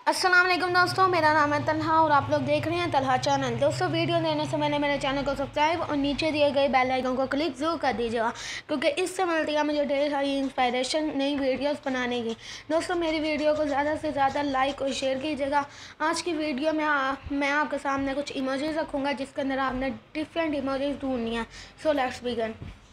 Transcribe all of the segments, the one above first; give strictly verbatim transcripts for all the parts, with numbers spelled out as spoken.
अस्सलाम वालेकुम दोस्तों, मेरा नाम है तलहा और आप लोग देख रहे हैं तलहा चैनल। दोस्तों, वीडियो देने से पहले मेरे चैनल को सब्सक्राइब और नीचे दिए गए बेल आइकन को क्लिक ज़रूर कर दीजिएगा, क्योंकि इससे मिलती है मुझे ढेर सारी इंस्पायरेशन नई वीडियोस बनाने की। दोस्तों, मेरी वीडियो को ज़्यादा से ज़्यादा लाइक और शेयर कीजिएगा। आज की वीडियो में आ, मैं आपके सामने कुछ इमोजीज रखूँगा, जिसके अंदर आपने डिफरेंट इमोजीज ढूंढनी है। So let's begin.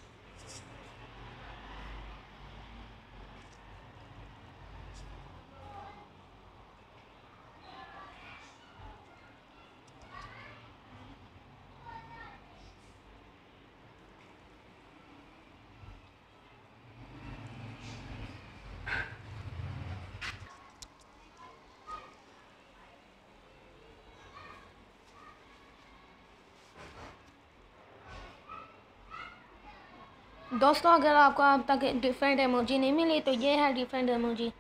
दोस्तों, अगर आपको अब तक डिफरेंट इमोजी नहीं मिली तो ये है डिफरेंट इमोजी।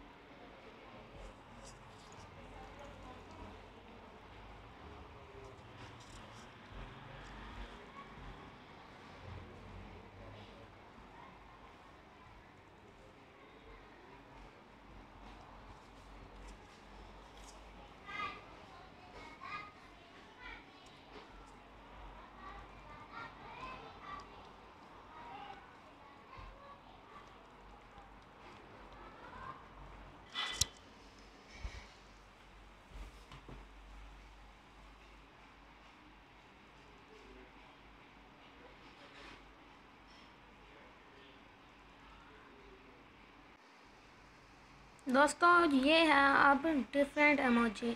दोस्तों, ये है अब डिफरेंट इमोजी।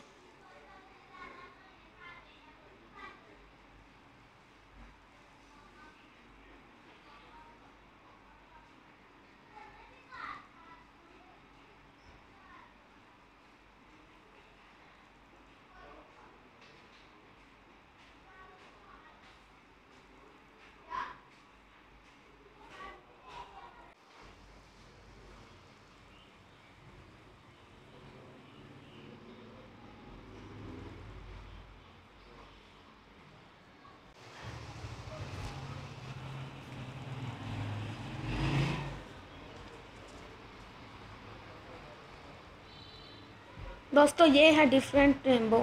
दोस्तों, ये है डिफरेंट रेनबो।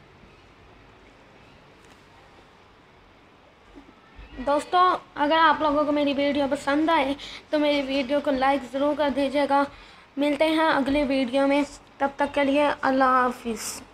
दोस्तों, अगर आप लोगों को मेरी वीडियो पसंद आए तो मेरी वीडियो को लाइक ज़रूर कर दीजिएगा। मिलते हैं अगले वीडियो में, तब तक के लिए अल्लाह हाफिज़।